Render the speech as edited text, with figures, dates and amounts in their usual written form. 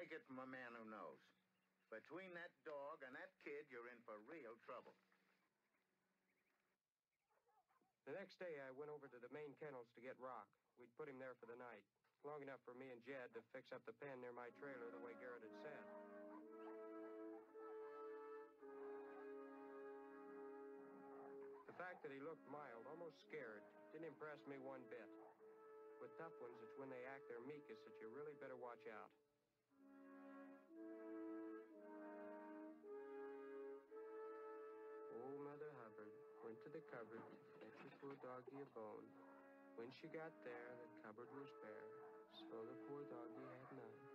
Take it from a man who knows. Between that dog and that kid, you're in for real trouble. The next day, I went over to the main kennels to get Rock. We'd put him there for the night, long enough for me and Jed to fix up the pen near my trailer the way Garrett had said. The fact that he looked mild, almost scared, didn't impress me one bit. With tough ones, it's when they act their meekest that you really better watch out. Old Mother Hubbard went to the cupboard to fetch her poor doggy a bone. When she got there, the cupboard was bare, so the poor doggy had none.